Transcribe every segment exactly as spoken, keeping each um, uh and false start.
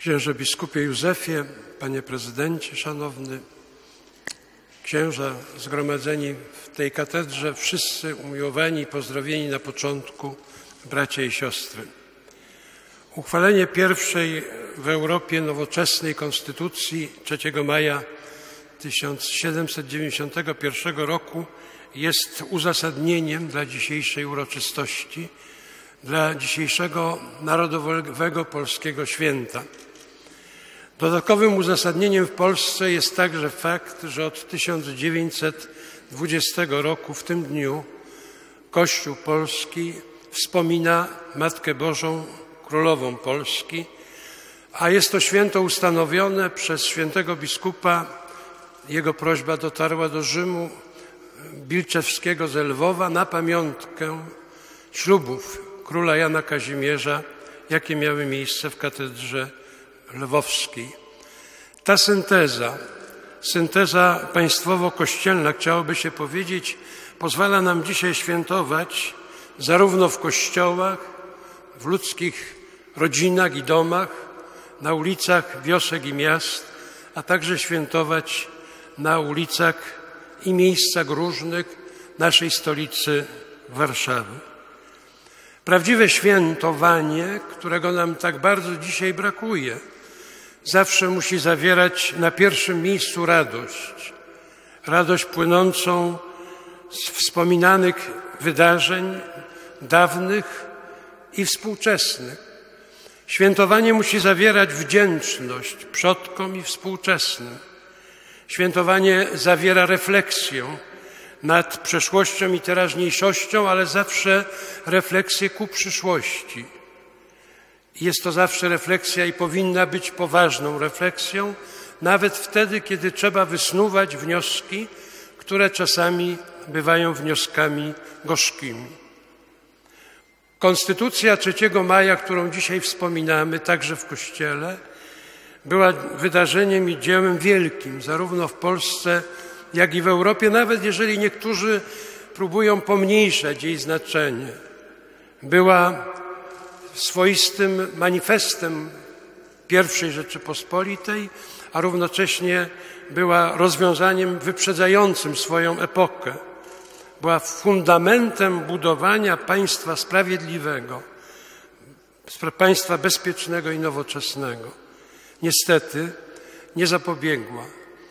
Księże biskupie Józefie, panie prezydencie szanowny, księża zgromadzeni w tej katedrze, wszyscy umiłowani i pozdrowieni na początku, bracia i siostry. Uchwalenie pierwszej w Europie nowoczesnej konstytucji trzeciego maja tysiąc siedemset dziewięćdziesiątego pierwszego roku jest uzasadnieniem dla dzisiejszej uroczystości, dla dzisiejszego Narodowego Polskiego Święta. Dodatkowym uzasadnieniem w Polsce jest także fakt, że od tysiąc dziewięćset dwudziestego roku w tym dniu Kościół Polski wspomina Matkę Bożą, Królową Polski, a jest to święto ustanowione przez świętego biskupa. Jego prośba dotarła do Rzymu Bilczewskiego z Lwowa na pamiątkę ślubów króla Jana Kazimierza, jakie miały miejsce w katedrze lwowskiej. Ta synteza, synteza państwowo-kościelna, chciałoby się powiedzieć, pozwala nam dzisiaj świętować zarówno w kościołach, w ludzkich rodzinach i domach, na ulicach wiosek i miast, a także świętować na ulicach i miejscach różnych naszej stolicy Warszawy. Prawdziwe świętowanie, którego nam tak bardzo dzisiaj brakuje, zawsze musi zawierać na pierwszym miejscu radość. Radość płynącą z wspominanych wydarzeń dawnych i współczesnych. Świętowanie musi zawierać wdzięczność przodkom i współczesnym. Świętowanie zawiera refleksję nad przeszłością i teraźniejszością, ale zawsze refleksję ku przyszłości. Jest to zawsze refleksja i powinna być poważną refleksją, nawet wtedy, kiedy trzeba wysnuwać wnioski, które czasami bywają wnioskami gorzkimi. Konstytucja trzeciego maja, którą dzisiaj wspominamy, także w Kościele, była wydarzeniem i dziełem wielkim, zarówno w Polsce, jak i w Europie, nawet jeżeli niektórzy próbują pomniejszać jej znaczenie. Była swoistym manifestem pierwszej Rzeczypospolitej, a równocześnie była rozwiązaniem wyprzedzającym swoją epokę. Była fundamentem budowania państwa sprawiedliwego, państwa bezpiecznego i nowoczesnego. Niestety nie zapobiegła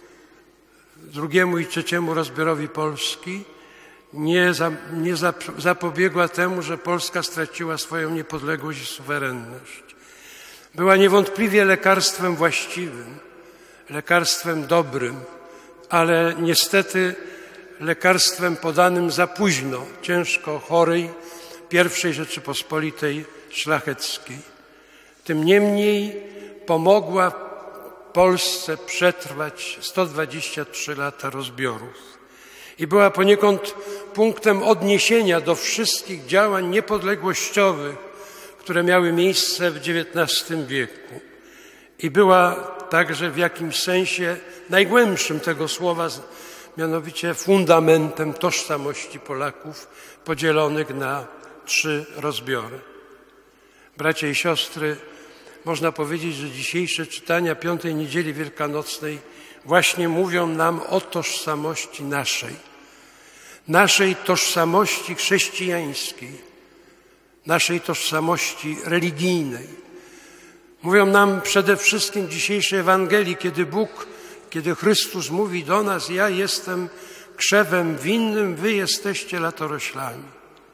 drugiemu i trzeciemu rozbiorowi Polski, nie, za, nie za, zapobiegła temu, że Polska straciła swoją niepodległość i suwerenność. Była niewątpliwie lekarstwem właściwym, lekarstwem dobrym, ale niestety lekarstwem podanym za późno, ciężko chorej pierwszej Rzeczypospolitej Szlacheckiej. Tym niemniej pomogła Polsce przetrwać sto dwadzieścia trzy lata rozbiorów i była poniekąd punktem odniesienia do wszystkich działań niepodległościowych, które miały miejsce w dziewiętnastym wieku. I była także w jakimś sensie najgłębszym tego słowa, mianowicie fundamentem tożsamości Polaków podzielonych na trzy rozbiory. Bracia i siostry, można powiedzieć, że dzisiejsze czytania Piątej Niedzieli Wielkanocnej właśnie mówią nam o tożsamości naszej, naszej tożsamości chrześcijańskiej, naszej tożsamości religijnej. Mówią nam przede wszystkim dzisiejsze Ewangelii, kiedy Bóg, kiedy Chrystus mówi do nas: ja jestem krzewem winnym, wy jesteście latoroślami.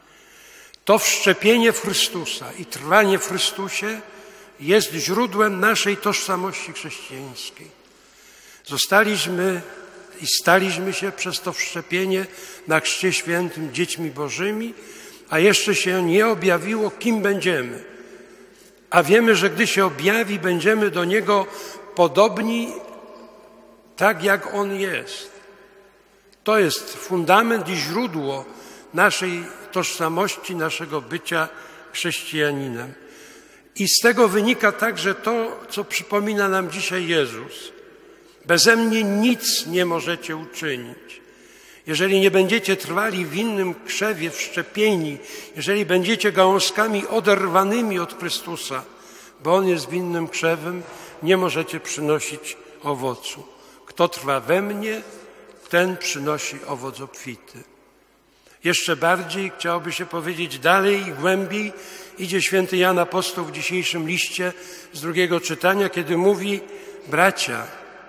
To wszczepienie w Chrystusa i trwanie w Chrystusie jest źródłem naszej tożsamości chrześcijańskiej. Zostaliśmy i staliśmy się przez to wszczepienie na Chrzcie Świętym dziećmi Bożymi, a jeszcze się nie objawiło, kim będziemy. A wiemy, że gdy się objawi, będziemy do Niego podobni tak, jak On jest. To jest fundament i źródło naszej tożsamości, naszego bycia chrześcijaninem. I z tego wynika także to, co przypomina nam dzisiaj Jezus. Beze mnie nic nie możecie uczynić. Jeżeli nie będziecie trwali w innym krzewie wszczepieni, jeżeli będziecie gałązkami oderwanymi od Chrystusa, bo On jest winnym krzewem, nie możecie przynosić owocu. Kto trwa we mnie, ten przynosi owoc obfity. Jeszcze bardziej chciałoby się powiedzieć dalej i głębiej idzie święty Jan Apostoł w dzisiejszym liście z drugiego czytania, kiedy mówi: bracia,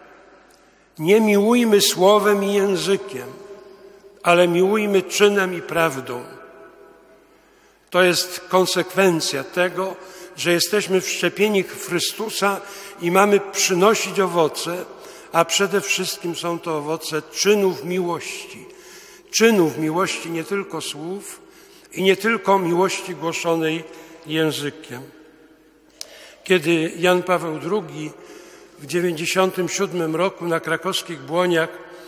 nie miłujmy słowem i językiem, ale miłujmy czynem i prawdą. To jest konsekwencja tego, że jesteśmy wszczepieni w Chrystusa i mamy przynosić owoce, a przede wszystkim są to owoce czynów miłości. Czynów miłości, nie tylko słów i nie tylko miłości głoszonej językiem. Kiedy Jan Paweł drugi w dziewięćdziesiątym siódmym roku na krakowskich Błoniach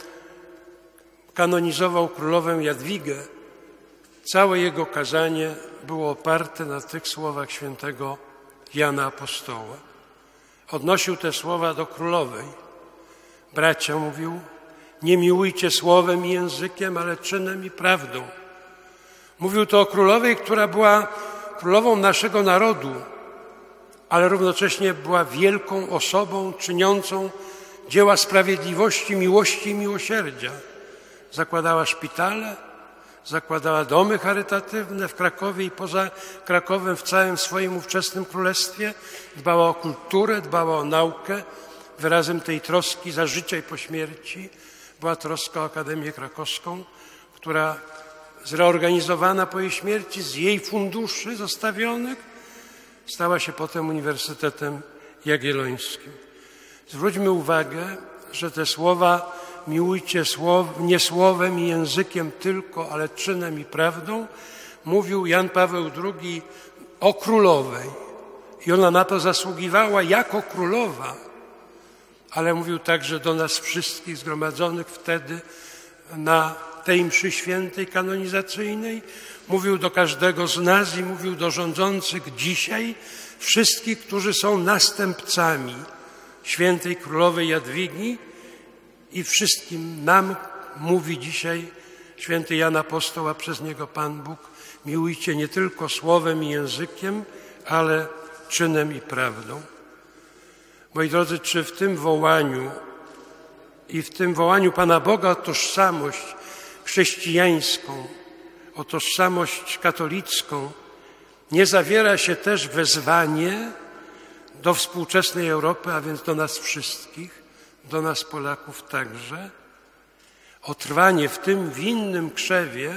kanonizował królowę Jadwigę, całe jego kazanie było oparte na tych słowach świętego Jana Apostoła. Odnosił te słowa do królowej. Bracia, mówił, nie miłujcie słowem i językiem, ale czynem i prawdą. Mówił to o królowej, która była królową naszego narodu, ale równocześnie była wielką osobą czyniącą dzieła sprawiedliwości, miłości i miłosierdzia. Zakładała szpitale, zakładała domy charytatywne w Krakowie i poza Krakowem, w całym swoim ówczesnym królestwie. Dbała o kulturę, dbała o naukę. Wyrazem tej troski za życia i po śmierci była troska o Akademię Krakowską, która zreorganizowana po jej śmierci z jej funduszy zostawionych stała się potem Uniwersytetem Jagiellońskim. Zwróćmy uwagę, że te słowa miłujcie słow, nie słowem i językiem tylko, ale czynem i prawdą, mówił Jan Paweł drugi o królowej. I ona na to zasługiwała jako królowa, ale mówił także do nas wszystkich zgromadzonych wtedy na tej mszy świętej kanonizacyjnej. Mówił do każdego z nas i mówił do rządzących dzisiaj, wszystkich, którzy są następcami świętej królowej Jadwigi, i wszystkim nam mówi dzisiaj święty Jan Apostoł, a przez niego Pan Bóg: miłujcie nie tylko słowem i językiem, ale czynem i prawdą. Moi drodzy, czy w tym wołaniu i w tym wołaniu Pana Boga o tożsamość chrześcijańską, o tożsamość katolicką nie zawiera się też wezwanie do współczesnej Europy, a więc do nas wszystkich, do nas Polaków także, o trwanie w tym winnym krzewie,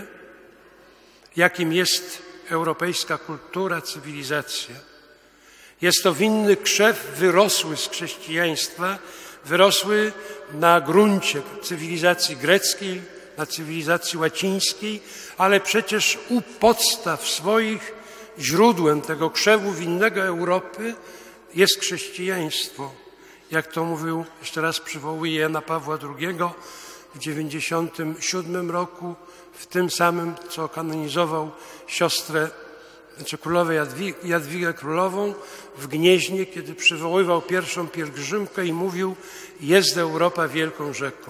jakim jest europejska kultura, cywilizacja. Jest to winny krzew wyrosły z chrześcijaństwa, wyrosły na gruncie cywilizacji greckiej, na cywilizacji łacińskiej, ale przecież u podstaw swoich źródłem tego krzewu winnego Europy jest chrześcijaństwo. Jak to mówił, jeszcze raz przywołuję Jana Pawła drugiego w dziewięćdziesiątym siódmym roku, w tym samym, co kanonizował siostrę, znaczy królowę Jadwigę, Jadwigę Królową w Gnieźnie, kiedy przywoływał pierwszą pielgrzymkę i mówił: jest Europa wielką rzeką.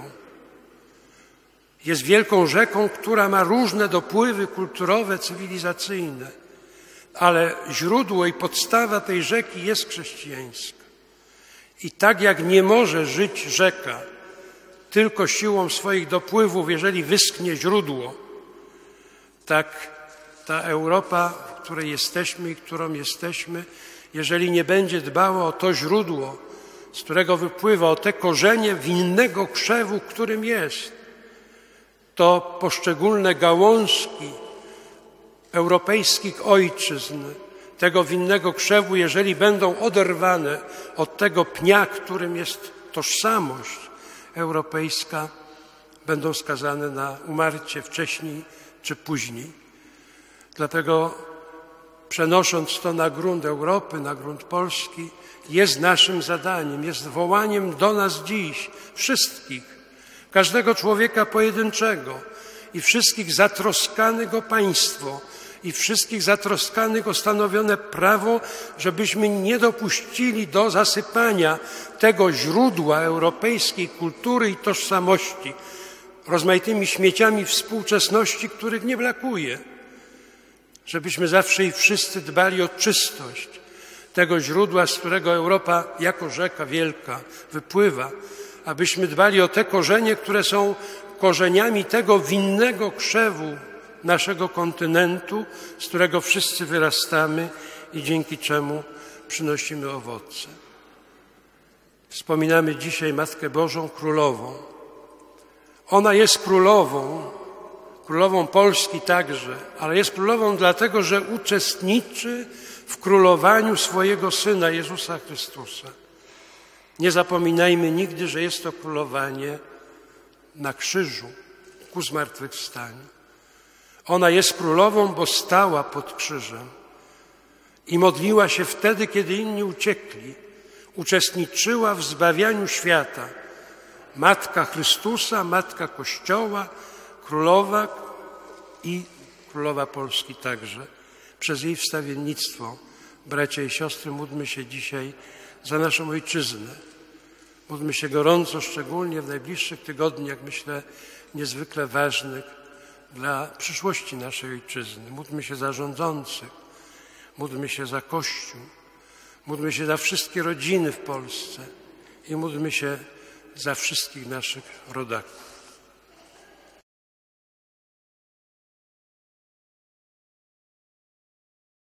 Jest wielką rzeką, która ma różne dopływy kulturowe, cywilizacyjne, ale źródło i podstawa tej rzeki jest chrześcijańska. I tak jak nie może żyć rzeka tylko siłą swoich dopływów, jeżeli wyschnie źródło, tak ta Europa, w której jesteśmy i którą jesteśmy, jeżeli nie będzie dbała o to źródło, z którego wypływa, o te korzenie winnego krzewu, którym jest, to poszczególne gałązki europejskich ojczyzn, tego winnego krzewu, jeżeli będą oderwane od tego pnia, którym jest tożsamość europejska, będą skazane na umarcie wcześniej czy później. Dlatego przenosząc to na grunt Europy, na grunt Polski, jest naszym zadaniem, jest wołaniem do nas dziś, wszystkich, każdego człowieka pojedynczego i wszystkich zatroskanych o państwo, i wszystkich zatroskanych o stanowione prawo, żebyśmy nie dopuścili do zasypania tego źródła europejskiej kultury i tożsamości rozmaitymi śmieciami współczesności, których nie brakuje. Żebyśmy zawsze i wszyscy dbali o czystość, tego źródła, z którego Europa jako rzeka wielka wypływa, abyśmy dbali o te korzenie, które są korzeniami tego winnego krzewu naszego kontynentu, z którego wszyscy wyrastamy i dzięki czemu przynosimy owoce. Wspominamy dzisiaj Matkę Bożą Królową. Ona jest królową, królową Polski także, ale jest królową dlatego, że uczestniczy w królowaniu swojego Syna Jezusa Chrystusa. Nie zapominajmy nigdy, że jest to królowanie na krzyżu ku zmartwychwstaniu. Ona jest królową, bo stała pod krzyżem i modliła się wtedy, kiedy inni uciekli. Uczestniczyła w zbawianiu świata. Matka Chrystusa, Matka Kościoła, Królowa i Królowa Polski także. Przez jej wstawiennictwo, bracia i siostry, módlmy się dzisiaj za naszą ojczyznę. Módlmy się gorąco, szczególnie w najbliższych tygodniach, myślę, niezwykle ważnych dla przyszłości naszej ojczyzny. Módlmy się za rządzących, módlmy się za Kościół, módlmy się za wszystkie rodziny w Polsce i módlmy się za wszystkich naszych rodaków.